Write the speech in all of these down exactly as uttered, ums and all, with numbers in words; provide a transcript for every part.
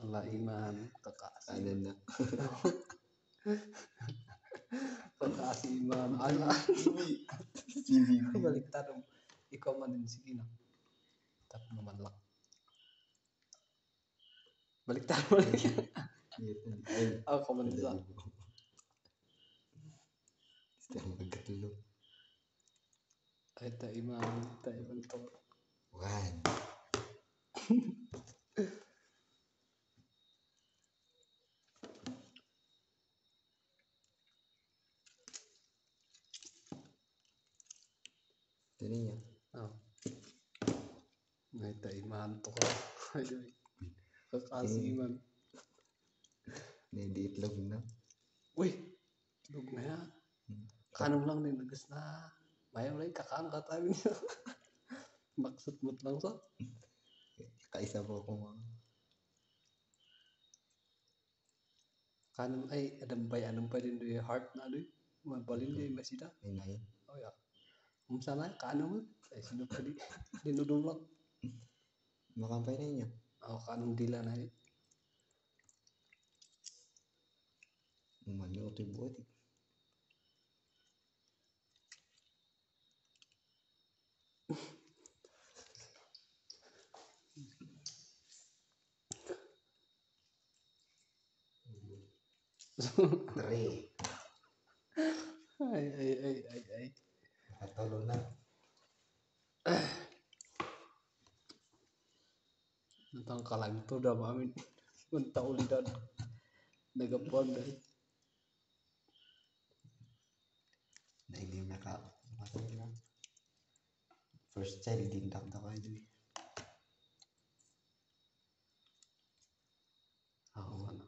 Wala iman kekasih. Kanan na. Kekasih iman. Ala. C V P. Baliktad. Ikaw man din sige na. Tapi naman lang. Baliktad mo lang. Ako man sa. Sekarang pagkatulog. Ay ta iman, ta iman to. One. Ito niya. Oh. Ay ta iman to ka. Kekasih iman. Hindi itlog na. Uy, itlog na yan. Kanong lang din nagas na. Mayaw lang kakaang katabi niya. Maksud-mut lang sa. Kaisa po ako mga. Kanong ay adambay anong pa din doy heart na doy. Mabalin doy masida. Ay nain. Oh ya. Kung sana kanong ay sino pa di. Dinudong lang. Makampay na niya. Oh, kanong dila na eh. Umano ito yung buhat eh. Three. Ay, ay, ay, ay, ay. Nakatulog na. Nantang kalang to dah mamin. Unta ulidan. Nagapuan dahil. Na hindi naka. Nakatulog na. First child, dindak na kayo doon. Oo, ano.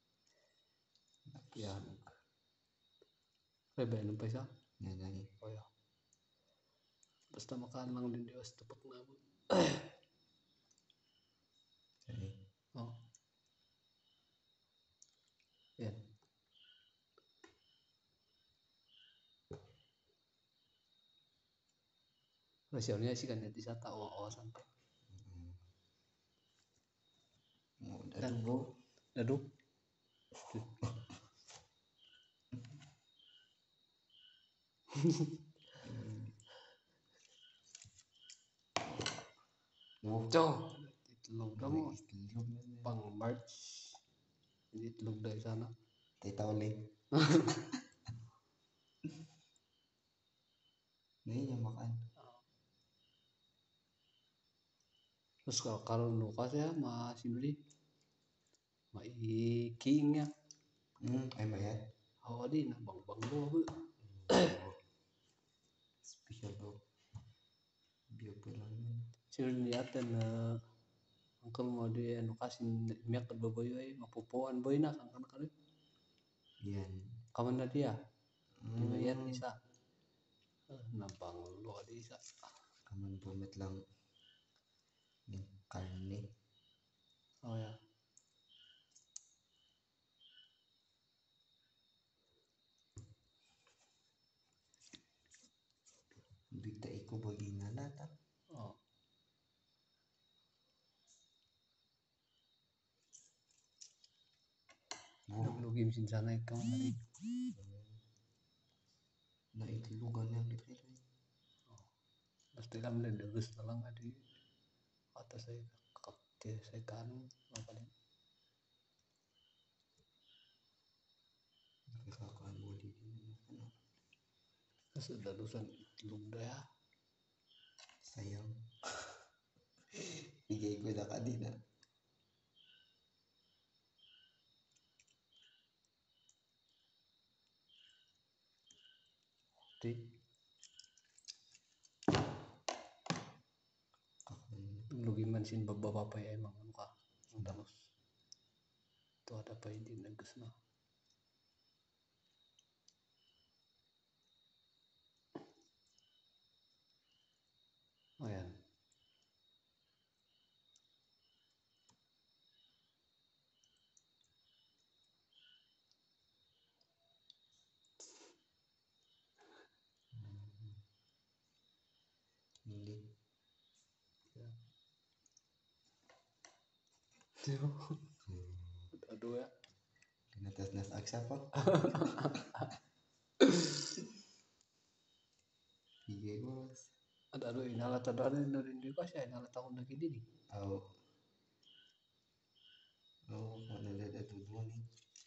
Yan. Ay, ba, ano pa isa? Yan, yan. Oh, ya. Basta makaan lang din Diyos. Tapak na mo. Sorry. Oh. Yan. Rasyonya sih kan di sana awasan. Oh, dadu bro. Dadu. Cok. Itlog na mo. Pang March. Itlog dari sana. Tita ulit. Hindi niya makan. Terus kalau kalau lukas ya masih beli. Mai king ya. Hmm, ay mayat. Hawa din bang bang lo. Special bro. Biar pulang. Sino niatan na uncle mo di ano kasi miyak kad baboy ay mapupuan boy na kan kan. Yan. Kaman na dia. Di Hmm. bayar isa. Nabang lo di isa. Kaman bumit lang. Ng karne. Oh ya. Bigta iko bagi na lata. Oh. Naglugi mesin sana ikaw na rin. Na itlugan yang dipilih. Oh. Basta lang din dagus na lang adi. Kata saya kakti saya kan apa din. Nakakakuan mo di din. Ano? Kasi dalusan itlog na ya. Sayang. Bigay ko na kanina. Di. Lugi man sin bababa pa ay mga ka. Ang dalos. Ito ada pa hindi nagus na. Ayan. Hindi. Diyo. aduh ya. Kena tes nas aksa po. Iya bos. Ada aduh inala tadane dari di pas ya inala tahun lagi ini. Oh. Oh, mana ada tujuh nih.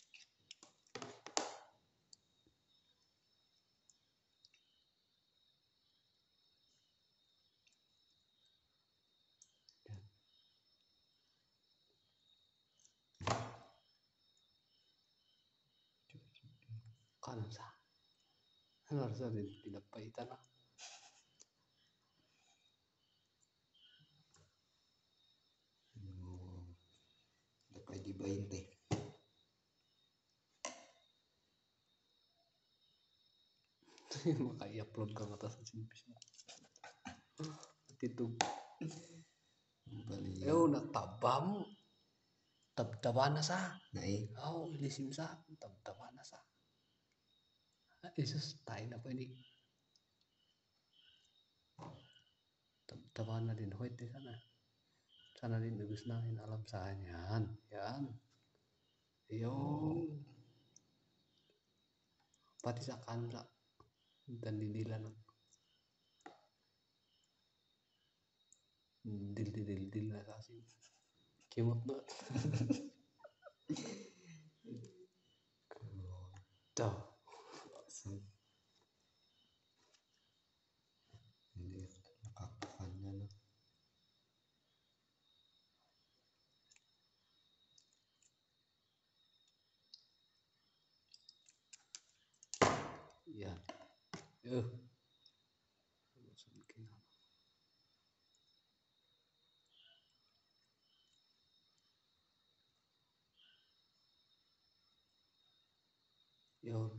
Kan sa. Harus ada tidak paitan lah. Oh. Dapat di bainte. Maka ia upload ke atas sini bisa. Itu. Bali. Eh nak tabam. Tab tabana sa. Nai. Oh ini simsa tab tabana sa. Yesus tain apa ini? Tab tabana din hoit di sana. Sana din bagus nahin alam sahanyan. Yan. Yung. Pati sa kansa. Dan didilan. Dil dil dil dil na kasi. Kimot na. Tuh. Hindi nakakakan na no. Ya. Eh. Yo.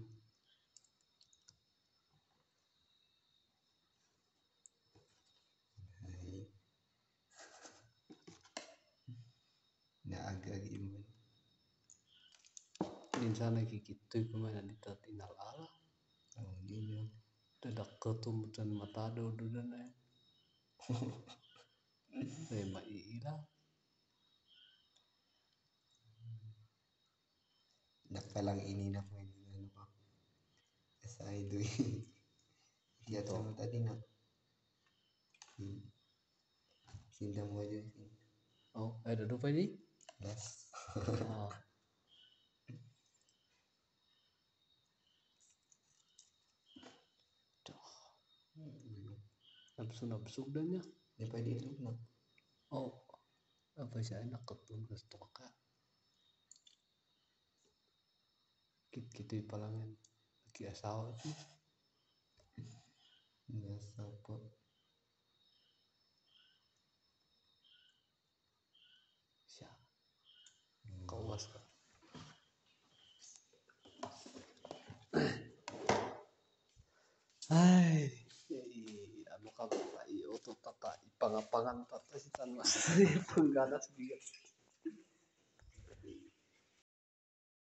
Hai. Na agak iman. Din sana kikitoy kumain di tatinal ala. Oh dia. Dadak ketumutan mata do do dan eh. Saya maiila. Nagpalang ini na po yung ano pa. Aside do. Iya sama tadi na. Sinda mo aja. Oh, ada apa ini? Yes. Oh. Nabsu-nabsu dan ya. Di pa di look na. Oh. Apa sih enak ketun ke stoka. Kit gitu palangan. Lagi asal sih. Biasa po. Siap. Kau was ka. Hai. Ano ka ba? Iyo to tata. Ipangapangan tata si Tan Mas. Pengganas bigat.